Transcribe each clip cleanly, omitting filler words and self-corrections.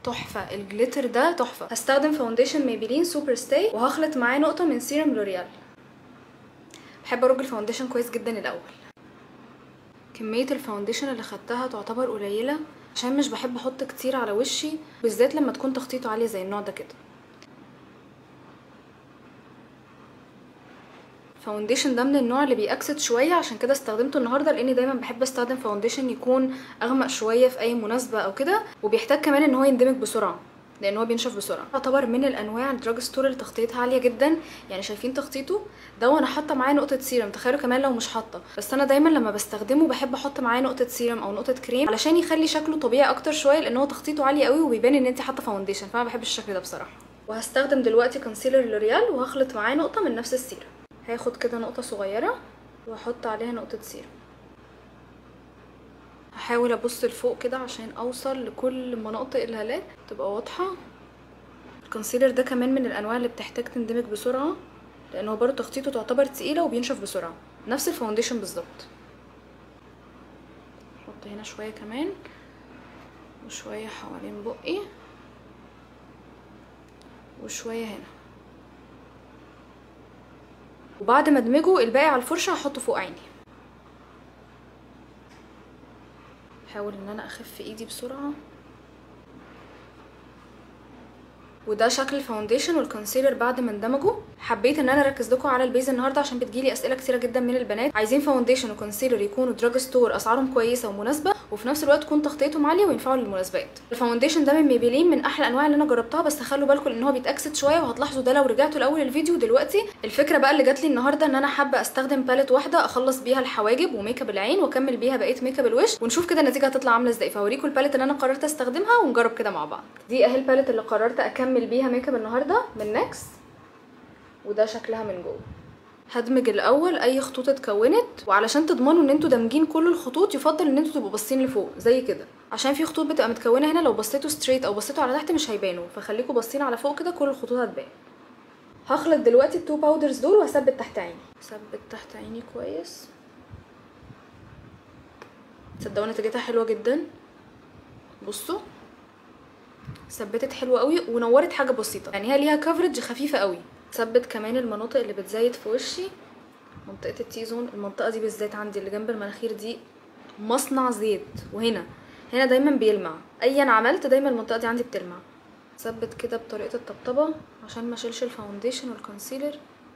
تحفه، الجليتر ده تحفه. هستخدم فاونديشن ميبلين سوبر ستاي وهخلط معاه نقطه من سيرم لوريال. بحب ارج الفاونديشن كويس جدا الاول. كميه الفاونديشن اللي خدتها تعتبر قليله عشان مش بحب احط كتير على وشي، بالذات لما تكون تخطيطه عاليه زي النوع ده كده. فاونديشن ده من النوع اللي بيأكسد شويه، عشان كده استخدمته النهارده، لاني دايما بحب استخدم فاونديشن يكون اغمق شويه في اي مناسبه او كده، وبيحتاج كمان ان هو يندمج بسرعه لان هو بينشف بسرعه. يعتبر من الانواع الدراج ستور اللي تخطيطها عاليه جدا، يعني شايفين تخطيطه ده وانا حاطه معاه نقطه سيرم، تخيلوا كمان لو مش حاطه. بس انا دايما لما بستخدمه بحب احط معاه نقطه سيرم او نقطه كريم علشان يخلي شكله طبيعي اكتر شويه، لان هو تخطيطه عالي قوي وبيبان ان انت حاطه فاونديشن، فانا بحب الشكل ده بصراحه. وهستخدم دلوقتي كونسيلر لوريال وهخلط معاه نقطه من نفس السيرم. هاخد كده نقطه صغيره واحط عليها نقطه سيرم. هحاول ابص لفوق كده عشان اوصل لكل مناطق الهالات تبقى واضحه. الكونسيلر ده كمان من الانواع اللي بتحتاج تندمج بسرعه، لانه برضه تخطيطه تعتبر تقيله وبينشف بسرعه نفس الفاونديشن بالظبط. احط هنا شويه كمان وشويه حوالين بقي وشويه هنا، وبعد ما ادمجه الباقي على الفرشه هحطه فوق عيني. احاول ان انا اخف ايدي بسرعه. وده شكل الفاونديشن والكونسيلر بعد ما اندمجوا. حبيت ان انا اركز لكم على البيز النهارده عشان بتجيلي اسئله كتيره جدا من البنات عايزين فاونديشن وكونسيلر يكونوا دراج ستور اسعارهم كويسه ومناسبه، وفي نفس الوقت تكون تغطيتهم عاليه وينفعوا للمناسبات. الفاونديشن ده من ميبلين من احلى الانواع اللي انا جربتها، بس خلوا بالكم ان هو بيتاكسد شويه، وهتلاحظوا ده لو رجعتوا لاول الفيديو. دلوقتي الفكره بقى اللي جات لي النهارده ان انا حابه استخدم باليت واحده اخلص بيها الحواجب وميك اب العين واكمل بيها بقيه ميك اب الوش، ونشوف كده النتيجه هتطلع عامله ازاي. فاوريكم الباليت اللي انا قررت استخدمها ونجرب كده مع بعض. دي اهي الباليت اللي قررت اكمل بيها ميك اب النهارده من ناكس، وده شكلها من جوه. هدمج الاول اي خطوط اتكونت، وعلشان تضمنوا ان انتوا دامجين كل الخطوط يفضل ان انتوا تبقوا باصين لفوق زي كده، عشان في خطوط بتبقى متكونه هنا لو بصيتوا ستريت او بصيتوا على تحت مش هيبانوا، فخليكم باصين على فوق كده كل الخطوط هتبان. هخلط دلوقتي التو باودرز دول وهثبت تحت عيني. ثبت تحت عيني كويس. تصدقوا نتيجتها حلوه جدا. بصوا ثبتت حلوه قوي ونورت حاجه بسيطه، يعني هي ليها كفرج خفيفه قوي. ثبت كمان المناطق اللي بتزيد في وشي، منطقه التي زون، المنطقه دي بالذات عندي اللي جنب المناخير دي مصنع زيت، وهنا دايما بيلمع، ايا عملت دايما المنطقه دي عندي بتلمع. ثبت كده بطريقه الطبطبه عشان ما اشيلش الفاونديشن والكونسيلر.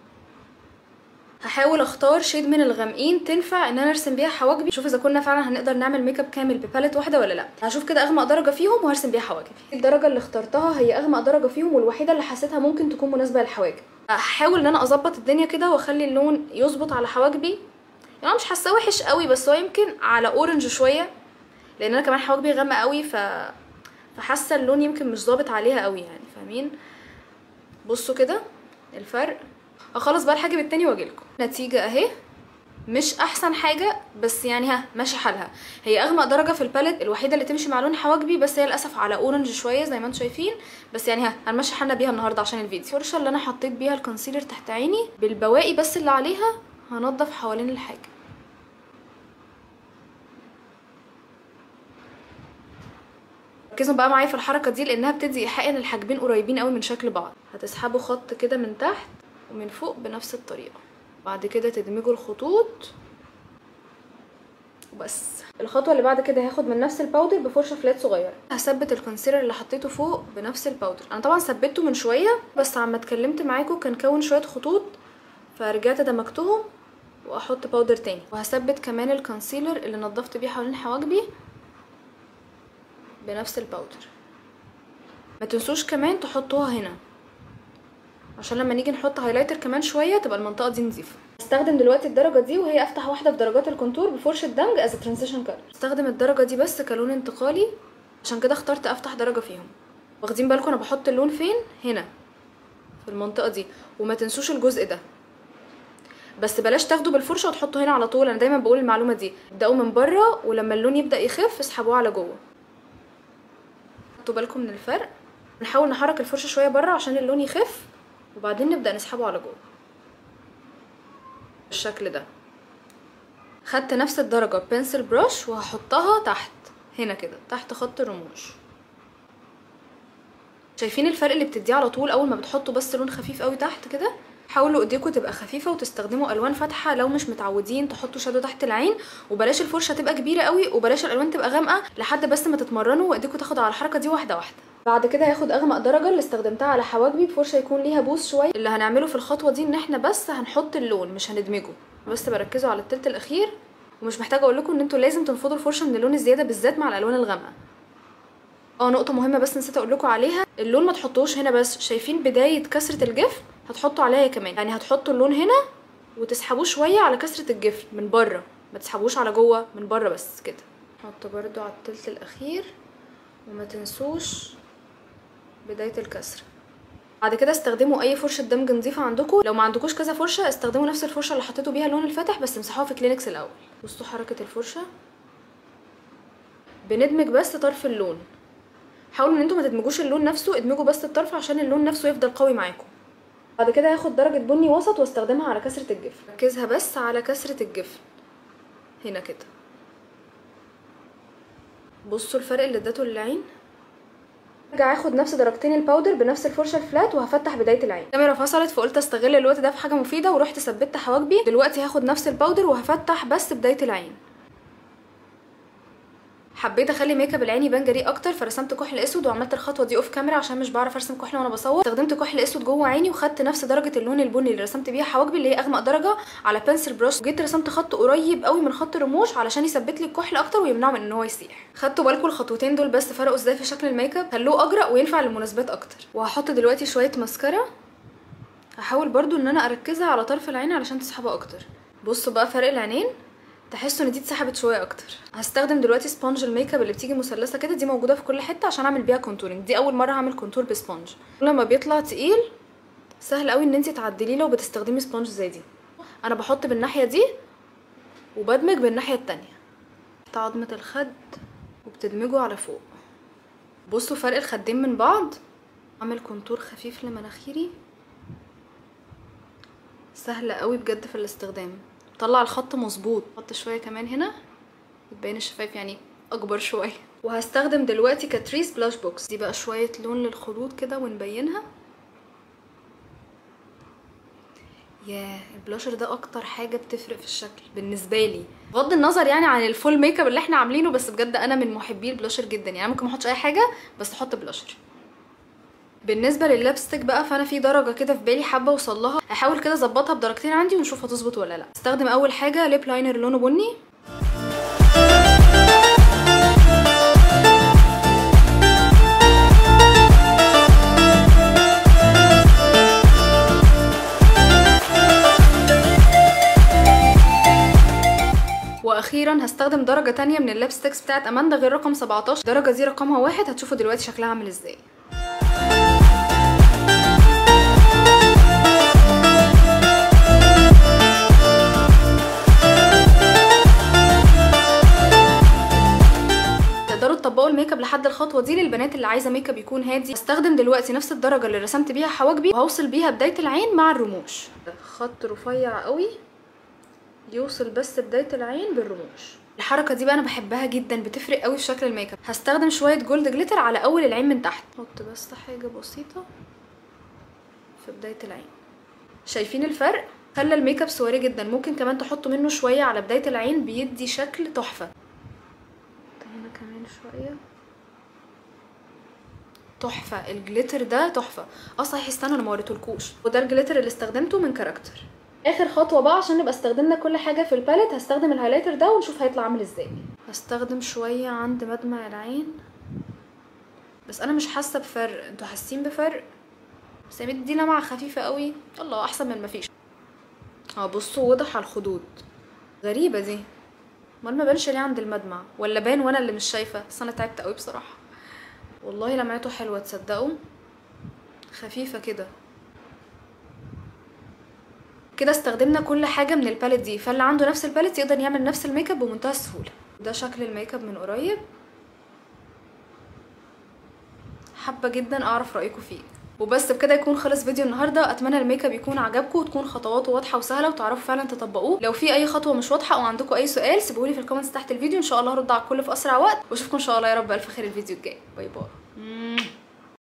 هحاول اختار شيد من الغامقين تنفع ان انا ارسم بيها حواجبي، شوف اذا كنا فعلا هنقدر نعمل ميك اب كامل بباليت واحده ولا لا. هشوف كده اغمق درجه فيهم وهرسم بيها حواجبي. الدرجه اللي اخترتها هي اغمق درجه فيهم والوحيده اللي حسيتها ممكن تكون مناسبه للحواجب. هحاول ان انا اظبط الدنيا كده واخلي اللون يظبط على حواجبي، يعني انا مش حاساه وحش قوي بس هو يمكن على اورنج شويه، لان انا كمان حواجبي غامقه قوي فحاسه اللون يمكن مش ظابط عليها قوي، يعني فاهمين. بصوا كده الفرق. اخلص بقى الحاجب التاني واجيلكم. نتيجه اهي مش احسن حاجه بس يعني ماشي حالها. هي اغمق درجه في الباليت الوحيده اللي تمشي مع لون حواجبي، بس هي للاسف على اورنج شويه زي ما انتم شايفين، بس يعني هنمشي حالنا بيها النهارده عشان الفيديو. الفرشه اللي انا حطيت بيها الكونسيلر تحت عيني بالبواقي بس اللي عليها هنضف حوالين الحاجب. ركزوا بقى معايا في الحركه دي لانها بتدي ايحاء ان الحاجبين قريبين قوي من شكل بعض. هتسحبوا خط كده من تحت ومن فوق بنفس الطريقه، بعد كده تدمجوا الخطوط وبس. الخطوه اللي بعد كده هاخد من نفس الباودر بفرشه فلات صغيره، هثبت الكونسيلر اللي حطيته فوق بنفس الباودر. انا طبعا ثبته من شويه بس عما اتكلمت معاكم كان كون شويه خطوط فرجعت دمجتهم واحط باودر تاني. وهثبت كمان الكونسيلر اللي نضفت بيه حوالين حواجبي بنفس الباودر. ما تنسوش كمان تحطوها هنا عشان لما نيجي نحط هايلايتر كمان شويه تبقى المنطقه دي نظيفه. هستخدم دلوقتي الدرجه دي وهي افتح واحده في درجات الكونتور بفرشه دمج از ترانزيشن كلر. استخدم الدرجه دي بس كلون انتقالي، عشان كده اخترت افتح درجه فيهم. واخدين بالكم انا بحط اللون فين؟ هنا في المنطقه دي، وما تنسوش الجزء ده، بس بلاش تاخدوا بالفرشه وتحطوا هنا على طول. انا دايما بقول المعلومه دي، ابداوا من بره ولما اللون يبدا يخف اسحبوه على جوه. خدوا بالكم من الفرق. نحاول نحرك الفرشه شويه بره عشان اللون يخف وبعدين نبدا نسحبه على جوه بالشكل ده. خدت نفس الدرجه بنسل بروش وهحطها تحت هنا كده تحت خط الرموش. شايفين الفرق اللي بتديه على طول اول ما بتحطوا بس لون خفيف قوي تحت كده. حاولوا ايديكم تبقى خفيفه وتستخدموا الوان فاتحه لو مش متعودين تحطوا شادو تحت العين، وبلاش الفرشه تبقى كبيره قوي وبلاش الالوان تبقى غامقه لحد بس ما تتمرنوا وايديكم تاخد على الحركه دي واحده واحده. بعد كده هاخد اغمق درجه اللي استخدمتها على حواجبي بفرشه يكون ليها بوس شويه. اللي هنعمله في الخطوه دي ان احنا بس هنحط اللون مش هندمجه، بس بركزوا على التلت الاخير. ومش محتاجه اقول لكم ان انتوا لازم تنفضوا الفرشه من اللون الزياده بالذات مع الالوان الغامقه. نقطه مهمه بس نسيت اقول لكم عليها، اللون ما تحطوش هنا بس، شايفين بدايه كسره الجفن هتحطوا عليها كمان، يعني هتحطوا اللون هنا وتسحبوه شويه على كسره الجفن من بره، ما تسحبوش على جوه، من بره بس كده. حطوا برده على التلت الاخير وما تنسوش بدايه الكسر. بعد كده استخدموا اي فرشه دمج نظيفه عندكم، لو ما عندكوش كذا فرشه استخدموا نفس الفرشه اللي حطيتوا بيها اللون الفاتح بس امسحوها في كلينكس الاول. بصوا حركه الفرشه، بندمج بس طرف اللون. حاولوا ان انتوا ما تدمجوش اللون نفسه، ادمجوا بس الطرف عشان اللون نفسه يفضل قوي معاكم. بعد كده هاخد درجه بني وسط واستخدمها على كسره الجفن، ركزها بس على كسره الجفن هنا كده. بصوا الفرق اللي اديته للعين. ارجع اخد نفس درجتين الباودر بنفس الفرشه الفلات وهفتح بدايه العين. الكاميرا فصلت فقلت استغل الوقت ده في حاجه مفيده ورحت ثبت حواجبي. دلوقتي هاخد نفس الباودر وهفتح بس بدايه العين. حبيت اخلي ميك اب العين يبان جريء اكتر فرسمت كحل اسود وعملت الخطوه دي اوف كاميرا عشان مش بعرف ارسم كحل وانا بصور. استخدمت كحل اسود جوه عيني وخدت نفس درجه اللون البني اللي رسمت بيها حواجبي اللي هي اغمق درجه على بنسل بروش، وجيت رسمت خط قريب قوي من خط الرموش علشان يثبت لي الكحل اكتر ويمنعه من ان هو يسيح. خدتوا بالكم الخطوتين دول بس فرقوا ازاي في شكل الميك اب، خلوه اجرأ وينفع للمناسبات اكتر. وهحط دلوقتي شويه ماسكارا، هحاول برده ان انا اركزها على طرف العين علشان تسحبها اكتر. بصوا بقى فرق العينين، تحسوا ان دي اتسحبت شويه اكتر. هستخدم دلوقتي سبونج الميك اب اللي بتيجي مثلثه كده، دي موجوده في كل حته عشان اعمل بيها كونتورنج. دي اول مره هعمل كونتور بسبونج، لما بيطلع تقيل سهل قوي ان انت تعدليه لو بتستخدمي سبونج زي دي. انا بحط بالناحيه دي وبدمج بالناحيه التانية تحت عظمه الخد وبتدمجه على فوق. بصوا فرق الخدين من بعض. اعمل كونتور خفيف لمناخيري، سهله قوي بجد في الاستخدام. طلع الخط مظبوط. حط شويه كمان هنا تبين الشفايف يعني اكبر شويه. وهستخدم دلوقتي كاتريس بلاش بوكس دي بقى شويه لون للخدود كده ونبينها. ياه البلاشر ده اكتر حاجه بتفرق في الشكل بالنسبه لي، بغض النظر يعني عن الفول ميك اب اللي احنا عاملينه، بس بجد انا من محبي البلاشر جدا، يعني ممكن ما احطش اي حاجه بس احط بلاشر. بالنسبه لللابستيك بقى فانا في درجه كده في بالي حابه اوصل لها، هحاول كده اظبطها بدرجتين عندي ونشوف هتظبط ولا لا. استخدم اول حاجه ليب لاينر لونه بني، واخيرا هستخدم درجه تانية من الليبستيكس بتاعت اماندا غير رقم 17. الدرجه دي رقمها 1، هتشوفوا دلوقتي شكلها عامل ازاي. تقدروا تطبقوا الميك اب لحد الخطوه دي للبنات اللي عايزه ميك اب يكون هادي. هستخدم دلوقتي نفس الدرجه اللي رسمت بيها حواجبي وهوصل بيها بدايه العين مع الرموش. خط رفيع قوي يوصل بس بدايه العين بالرموش. الحركه دي بقى انا بحبها جدا، بتفرق قوي في شكل الميك اب. هستخدم شويه جولد جليتر على اول العين من تحت، احط بس حاجه بسيطه في بدايه العين. شايفين الفرق؟ خلى الميك اب سواري جدا. ممكن كمان تحطوا منه شويه على بدايه العين بيدي شكل تحفه. هنا كمان شويه تحفه. الجليتر ده تحفه. صحيح استنوا انا ما وريتهولكوش، وده الجليتر اللي استخدمته من كاركتر. اخر خطوه بقى عشان نبقى استخدمنا كل حاجه في الباليت، هستخدم الهايلايتر ده ونشوف هيطلع عامل ازاي. هستخدم شويه عند مدمع العين بس انا مش حاسه بفرق، انتوا حاسين بفرق؟ بس دي لمعه خفيفه قوي، الله احسن من مفيش. بصوا وضح على الخدود، غريبه دي، امال ما بانش ليه عند المدمع؟ ولا بان وانا اللي مش شايفه؟ بس انا تعبت قوي بصراحه. والله لمعته حلوه تصدقوا، خفيفه كده. كده استخدمنا كل حاجه من الباليت دي، فاللي عنده نفس الباليت يقدر يعمل نفس الميك اب بمنتهى السهوله. ده شكل الميك اب من قريب، حابه جدا اعرف رايكم فيه. وبس بكده يكون خلص فيديو النهارده. اتمنى الميك اب يكون عجبكم وتكون خطواته واضحه وسهله وتعرفوا فعلا تطبقوه. لو في اي خطوه مش واضحه او عندكم اي سؤال سيبوهولي في الكومنتس تحت الفيديو، ان شاء الله هرد على الكل في اسرع وقت. واشوفكم ان شاء الله يا رب الف خير الفيديو الجاي. باي باي.